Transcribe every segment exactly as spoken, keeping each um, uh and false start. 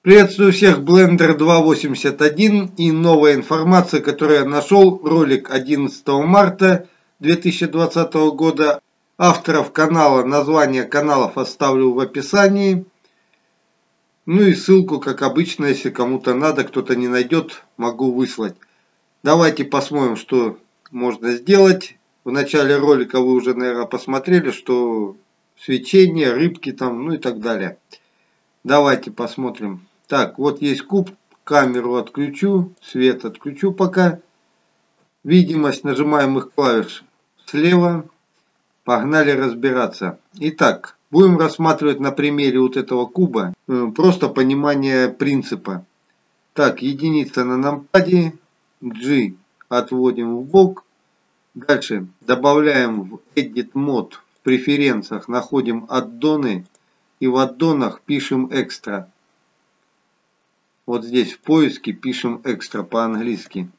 Приветствую всех, Blender два восемьдесят один и новая информация, которую я нашел, ролик одиннадцатого марта две тысячи двадцатого года. Авторов канала, название каналов оставлю в описании. Ну и ссылку, как обычно, если кому-то надо, кто-то не найдет, могу выслать. Давайте посмотрим, что можно сделать. В начале ролика вы уже, наверное, посмотрели, что свечение, рыбки там, ну и так далее. Давайте посмотрим. Так, вот есть куб, камеру отключу, свет отключу пока. Видимость нажимаемых клавиш слева. Погнали разбираться. Итак, будем рассматривать на примере вот этого куба просто понимание принципа. Так, единица на нампаде, G отводим в бок. Дальше добавляем в Edit Mode, в преференциях находим аддоны и в аддонах пишем экстра. Вот здесь в поиске пишем экстра по-английски.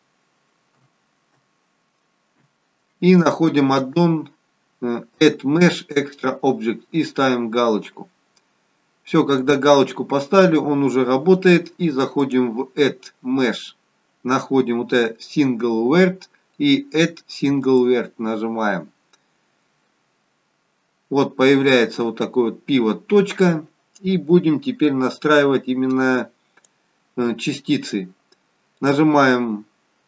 И находим аддон Add Mesh Extra Object и ставим галочку. Все, когда галочку поставили, он уже работает. И заходим в Add Mesh. Находим вот это Single Word и Add Single Word нажимаем. Вот появляется вот такой вот pivot точка. И будем теперь настраивать именно частицы. Нажимаем,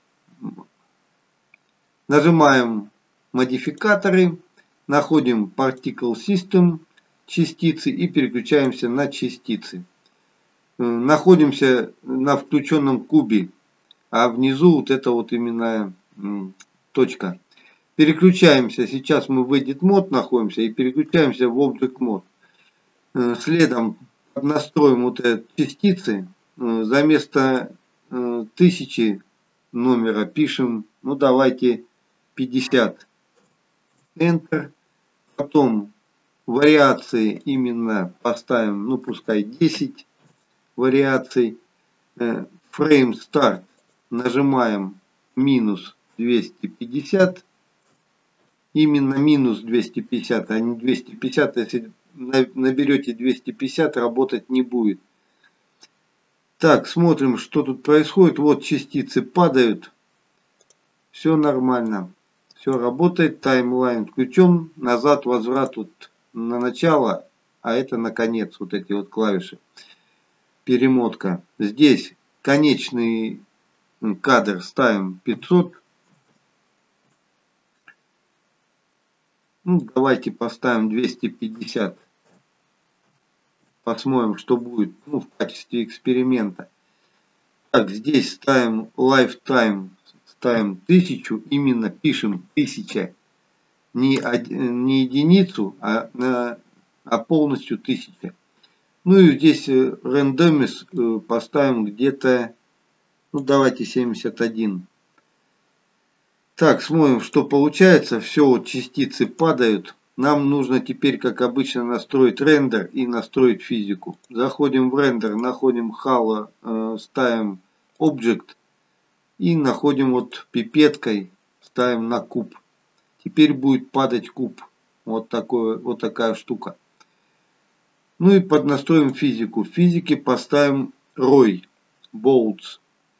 нажимаем модификаторы, находим Particle System, частицы и переключаемся на частицы. Находимся на включенном кубе, а внизу вот это вот именно точка. Переключаемся, сейчас мы в Edit Mode находимся и переключаемся в Object Mode. Следом настроим вот эти частицы. За место тысячи номера пишем, ну давайте пятьдесят. Enter. Потом вариации именно поставим, ну пускай десять вариаций. Frame Start нажимаем минус двести пятьдесят. Именно минус двести пятьдесят, а не двести пятьдесят. Если наберете двести пятьдесят, работать не будет. Так, смотрим, что тут происходит. Вот частицы падают. Все нормально. Все работает. Таймлайн включен. Назад, возврат вот на начало. А это на конец. Вот эти вот клавиши. Перемотка. Здесь конечный кадр ставим пятьсот. Ну, давайте поставим двести пятьдесят. Посмотрим, что будет, ну, в качестве эксперимента. Так, здесь ставим Lifetime, ставим тысячу, именно пишем тысяча. Не, не единицу, а, на, а полностью тысяча. Ну и здесь Randomness поставим где-то, ну давайте семьдесят один. Так, смотрим, что получается. Все, вот частицы падают. Нам нужно теперь, как обычно, настроить рендер и настроить физику. Заходим в рендер, находим Halo, э, ставим Object и находим вот пипеткой, ставим на куб. Теперь будет падать куб. Вот, такое, вот такая штука. Ну и поднастроим физику. В физике поставим рой, Bolts.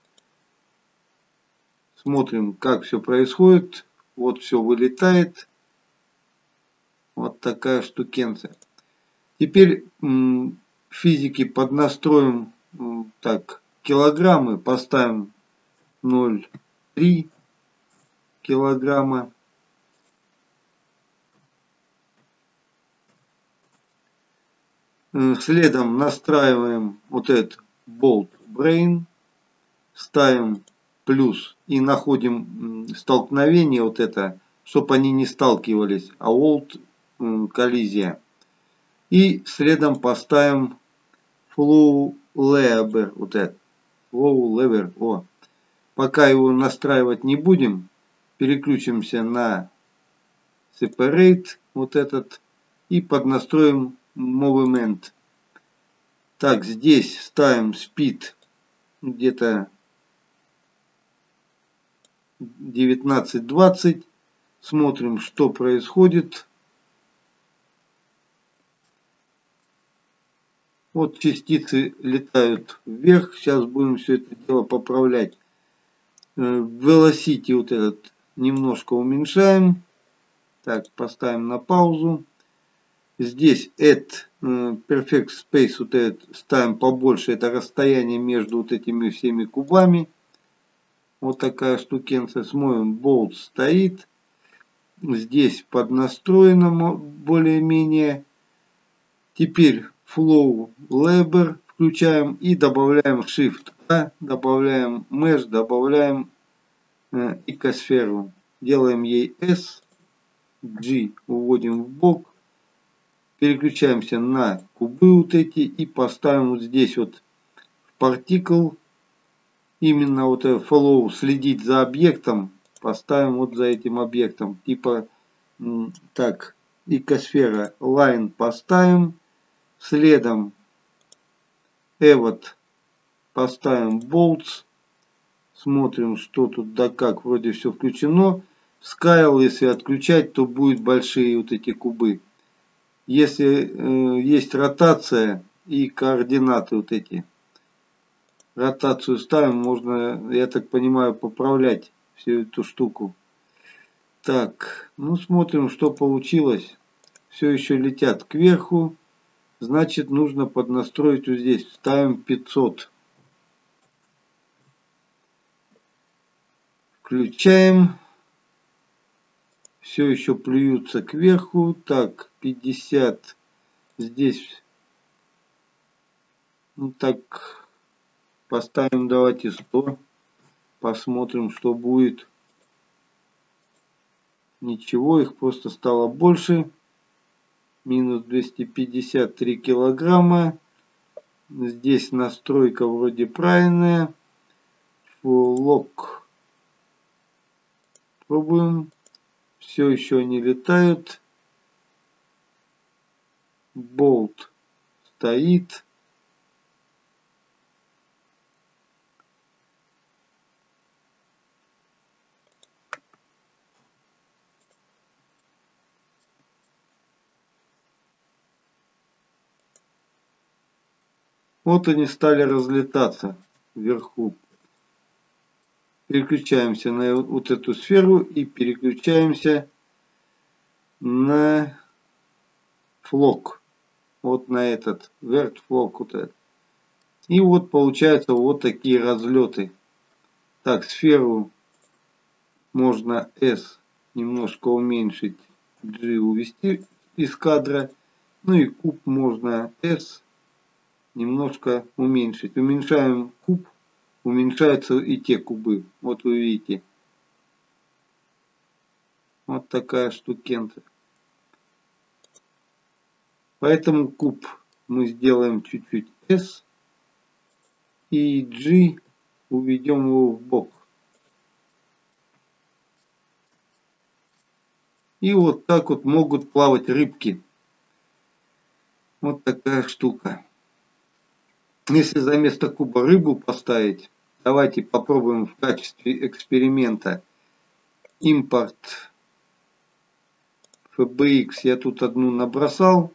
Смотрим, как все происходит. Вот все вылетает. Вот такая штукенция. Теперь в физике поднастроим так, килограммы. Поставим ноль целых три килограмма. Следом настраиваем вот этот Bolt Brain. Ставим плюс и находим столкновение вот это, чтобы они не сталкивались. А Volt коллизия. И следом поставим Flow Lever. Вот это. Flow Lever. О. Пока его настраивать не будем. Переключимся на Separate. Вот этот. И поднастроим Movement. Так, здесь ставим Speed. Где-то девятнадцать двадцать. Смотрим, что происходит. Вот частицы летают вверх. Сейчас будем все это дело поправлять. Velocity вот этот немножко уменьшаем. Так, поставим на паузу. Здесь add perfect space вот этот ставим побольше. Это расстояние между вот этими всеми кубами. Вот такая штукенция. Смотрим, болт стоит. Здесь поднастроено более-менее. Теперь flow labor включаем и добавляем shift. Да? Добавляем mesh, добавляем э, икосферу. Делаем ей S. G уводим в бок. Переключаемся на кубы вот эти и поставим вот здесь вот particle. Именно вот follow, следить за объектом. Поставим вот за этим объектом. Типа так, икосфера line поставим. Следом Evot поставим bolts. Смотрим, что тут да как. Вроде все включено. Scale, если отключать, то будут большие вот эти кубы. Если э, есть ротация и координаты вот эти. Ротацию ставим, можно, я так понимаю, поправлять всю эту штуку. Так, ну смотрим, что получилось. Все еще летят кверху. Значит, нужно поднастроить вот здесь. Ставим пятьсот. Включаем. Все еще плюются кверху. Так, пятьдесят. Здесь. Ну так, поставим, давайте сто. Посмотрим, что будет. Ничего, их просто стало больше. Минус двести пятьдесят три килограмма. Здесь настройка вроде правильная. Флок. Пробуем. Все еще они летают. Болт стоит. Вот они стали разлетаться вверху. Переключаемся на вот эту сферу и переключаемся на флок. Вот на этот вверт флок вот этот. И вот получается вот такие разлеты. Так, сферу можно S немножко уменьшить, G увести из кадра. Ну и куб можно S немножко уменьшить. Уменьшаем куб, уменьшаются и те кубы. Вот вы видите. Вот такая штукенция. Поэтому куб мы сделаем чуть-чуть S. И G уведем его в бок. И вот так вот могут плавать рыбки. Вот такая штука. Если за место куба рыбу поставить, давайте попробуем в качестве эксперимента. Импорт эф би икс. Я тут одну набросал.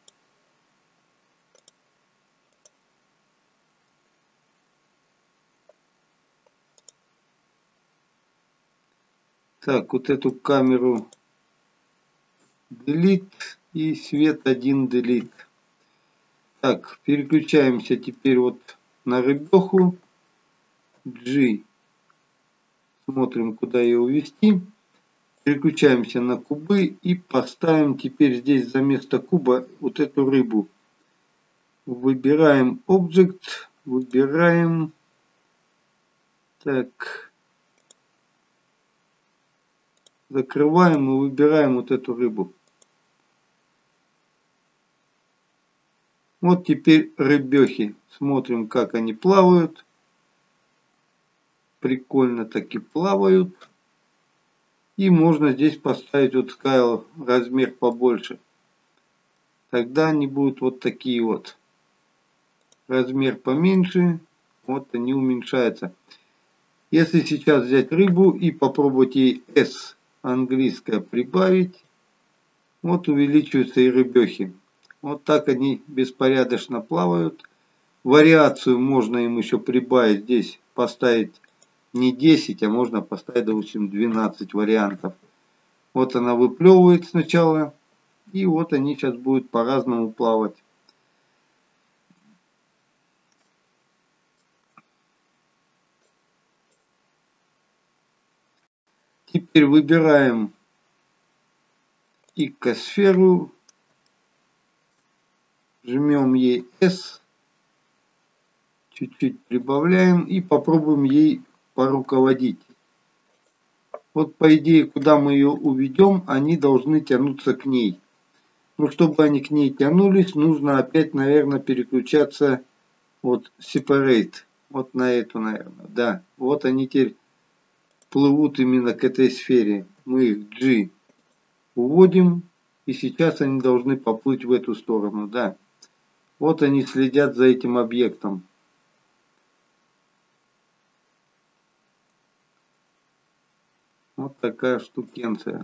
Так, вот эту камеру delete и свет один delete. Так, переключаемся теперь вот на рыбеху. G. Смотрим, куда ее увести. Переключаемся на кубы и поставим теперь здесь за место куба вот эту рыбу. Выбираем Object. Выбираем. Так. Закрываем и выбираем вот эту рыбу. Вот теперь рыбехи. Смотрим, как они плавают. Прикольно таки плавают. И можно здесь поставить вот scale размер побольше. Тогда они будут вот такие вот. Размер поменьше. Вот они уменьшаются. Если сейчас взять рыбу и попробовать ей S английское прибавить. Вот увеличиваются и рыбехи. Вот так они беспорядочно плавают. Вариацию можно им еще прибавить. Здесь поставить не десять, а можно поставить, допустим, двенадцать вариантов. Вот она выплевывает сначала. И вот они сейчас будут по-разному плавать. Теперь выбираем икосферу. Жмем ей S. Чуть-чуть прибавляем и попробуем ей поруководить. Вот по идее, куда мы ее уведем, они должны тянуться к ней. Но чтобы они к ней тянулись, нужно опять, наверное, переключаться вот separate. Вот на эту, наверное. Да, вот они теперь плывут именно к этой сфере. Мы их G уводим. И сейчас они должны поплыть в эту сторону. Да. Вот они следят за этим объектом. Вот такая штукенция.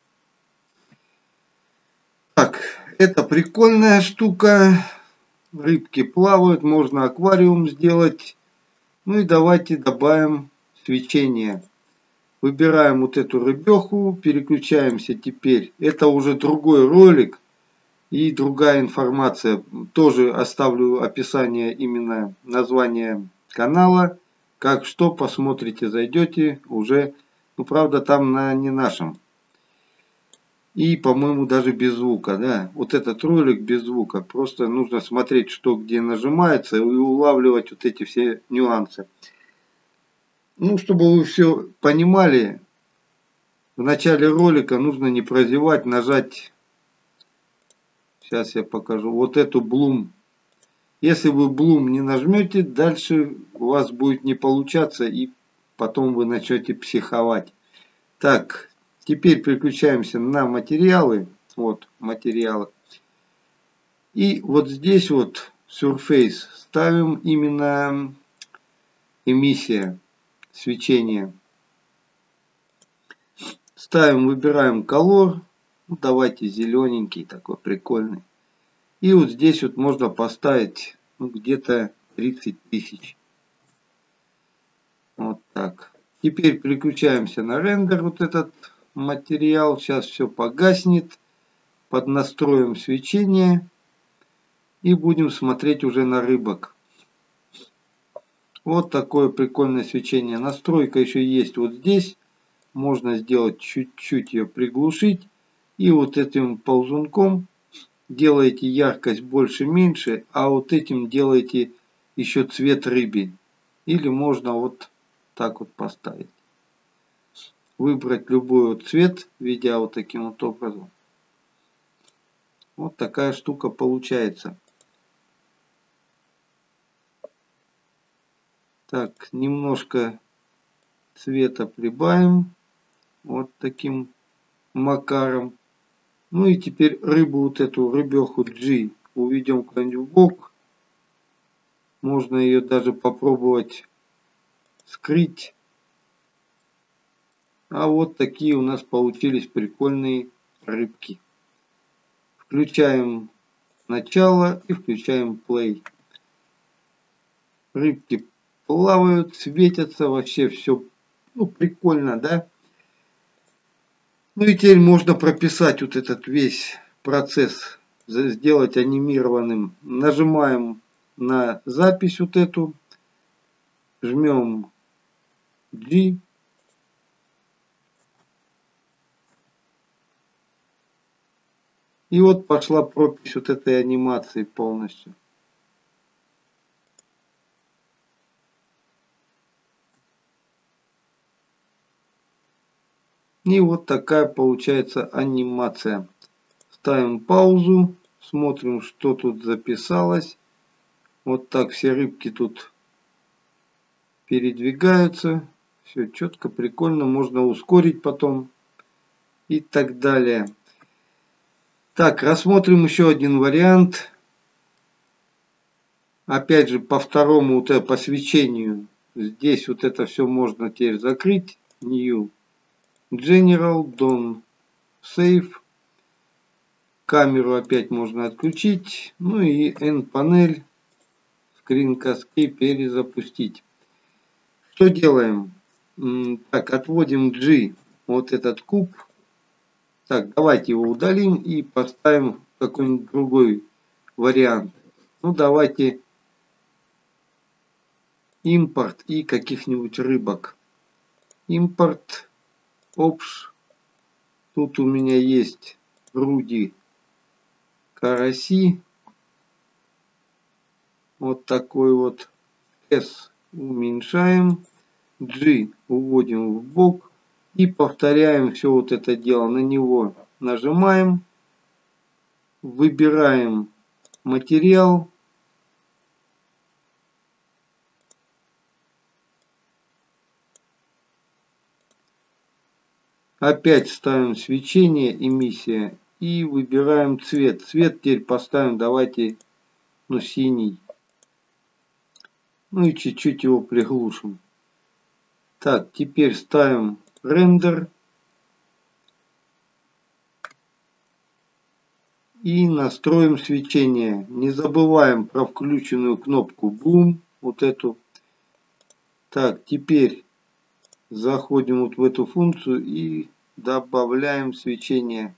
Так, это прикольная штука. Рыбки плавают, можно аквариум сделать. Ну и давайте добавим свечение. Выбираем вот эту рыбеху, переключаемся теперь. Это уже другой ролик и другая информация. Тоже оставлю описание, именно название канала. Как что, посмотрите, зайдете уже. Ну, правда, там на не нашем. И, по-моему, даже без звука, да. Вот этот ролик без звука. Просто нужно смотреть, что где нажимается, и улавливать вот эти все нюансы. Ну, чтобы вы все понимали, в начале ролика нужно не прозевать, нажать, сейчас я покажу, вот эту Bloom. Если вы Bloom не нажмете, дальше у вас будет не получаться, и потом вы начнете психовать. Так, теперь переключаемся на материалы. Вот, материалы. И вот здесь вот Surface ставим именно эмиссия, свечение. Ставим, выбираем color. Ну, давайте зелененький, такой прикольный. И вот здесь вот можно поставить ну, где-то тридцать тысяч. Вот так. Теперь переключаемся на рендер, вот этот материал. Сейчас все погаснет. Поднастроим свечение. И будем смотреть уже на рыбок. Вот такое прикольное свечение. Настройка еще есть вот здесь. Можно сделать чуть-чуть ее приглушить. И вот этим ползунком делаете яркость больше-меньше. А вот этим делаете еще цвет рыбы. Или можно вот так вот поставить. Выбрать любой вот цвет, ведя вот таким вот образом. Вот такая штука получается. Так, немножко цвета прибавим. Вот таким макаром. Ну и теперь рыбу, вот эту рыбеху G, уведем куда-нибудь в бок. Можно ее даже попробовать скрыть. А вот такие у нас получились прикольные рыбки. Включаем начало и включаем play. Рыбки плавают, светятся, вообще все ну, прикольно, да? Ну и теперь можно прописать вот этот весь процесс, сделать анимированным. Нажимаем на запись вот эту, жмем G. И вот пошла пропись вот этой анимации полностью. И вот такая получается анимация. Ставим паузу, смотрим, что тут записалось. Вот так все рыбки тут передвигаются. Все четко, прикольно. Можно ускорить потом. И так далее. Так, рассмотрим еще один вариант. Опять же, по второму вот это посвящению. Здесь вот это все можно теперь закрыть. New. General, Don't Save. Камеру опять можно отключить. Ну и N-панель, скринкаски перезапустить. Что делаем? Так, отводим G, вот этот куб. Так, давайте его удалим и поставим какой-нибудь другой вариант. Ну, давайте импорт и каких-нибудь рыбок. Импорт, опш. Тут у меня есть руди, караси. Вот такой вот. S уменьшаем. G уводим в бок. И повторяем все вот это дело. На него нажимаем. Выбираем материал. Опять ставим свечение, эмиссия. И выбираем цвет. Цвет теперь поставим, давайте, ну, синий. Ну и чуть-чуть его приглушим. Так, теперь ставим рендер. И настроим свечение. Не забываем про включенную кнопку Boom. Вот эту. Так, теперь заходим вот в эту функцию и добавляем свечение.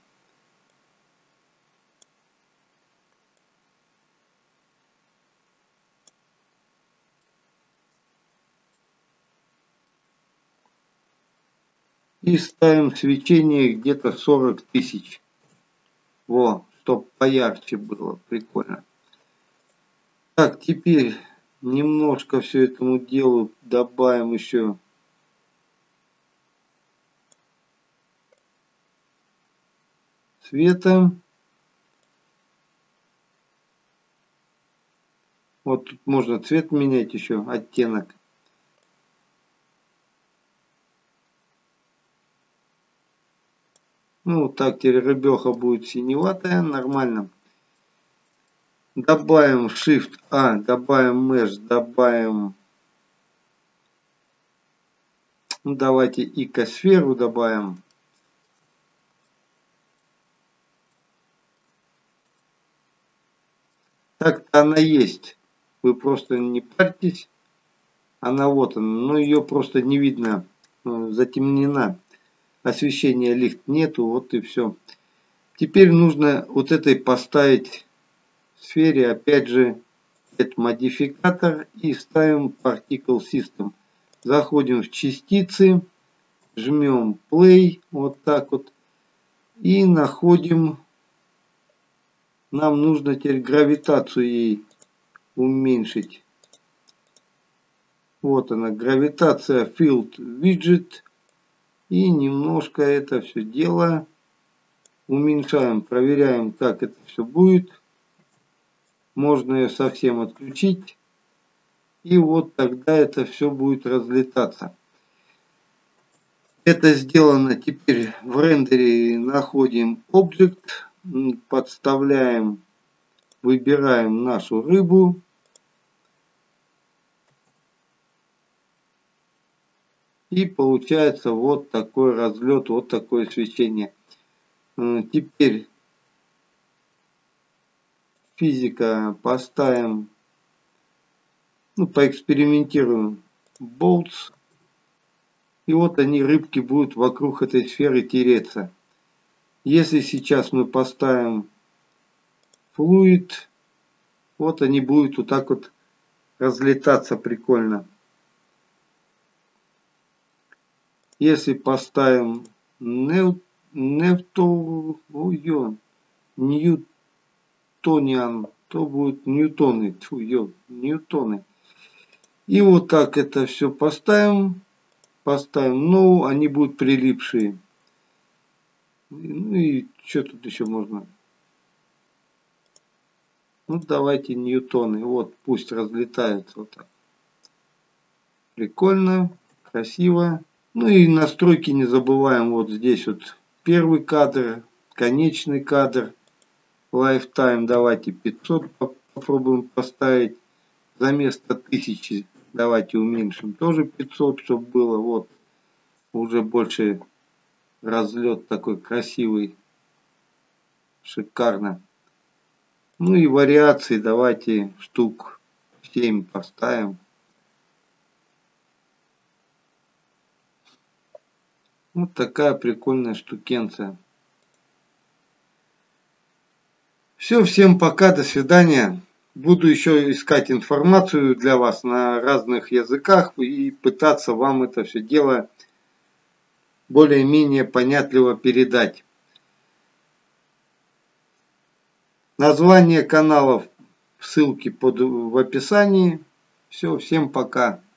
И ставим свечение где-то сорок тысяч. Во, чтоб поярче было. Прикольно. Так, теперь немножко все этому делу добавим еще цвета. Вот тут можно цвет менять еще, оттенок. Ну, вот так теперь рыбеха будет синеватая, нормально. Добавим Shift A, добавим Mesh, добавим, ну, давайте икосферу добавим. Так-то она есть. Вы просто не парьтесь. Она вот она, но ее просто не видно, затемнена. Освещения лихт нету, вот и все. Теперь нужно вот этой поставить сфере, опять же, этот модификатор и ставим Particle System. Заходим в частицы, жмем Play, вот так вот, и находим, нам нужно теперь гравитацию ей уменьшить. Вот она, гравитация Field Widget, и немножко это все дело уменьшаем, проверяем, как это все будет. Можно ее совсем отключить. И вот тогда это все будет разлетаться. Это сделано. Теперь в рендере находим объект, подставляем, выбираем нашу рыбу. И получается вот такой разлет, вот такое свечение. Теперь физика поставим, ну, поэкспериментируем. Bolts. И вот они, рыбки, будут вокруг этой сферы тереться. Если сейчас мы поставим Fluid, вот они будут вот так вот разлетаться прикольно. Если поставим Ньютониан, Ньютониан, то будут ньютоны. Тьфу, ё, ньютоны. И вот так это все поставим. Поставим, ну, они будут прилипшие. Ну и что тут еще можно? Ну, давайте ньютоны. Вот, пусть разлетаются вот так. Прикольно, красиво. Ну и настройки не забываем. Вот здесь вот первый кадр, конечный кадр. Lifetime давайте пятьсот попробуем поставить. За место тысячи давайте уменьшим. Тоже пятьсот, чтобы было. Вот, уже больше разлет такой красивый. Шикарно. Ну и вариации давайте штук семь поставим. Вот такая прикольная штукенция. Все, всем пока, до свидания. Буду еще искать информацию для вас на разных языках и пытаться вам это все дело более-менее понятливо передать. Название каналов, ссылки под, в описании. Все, всем пока.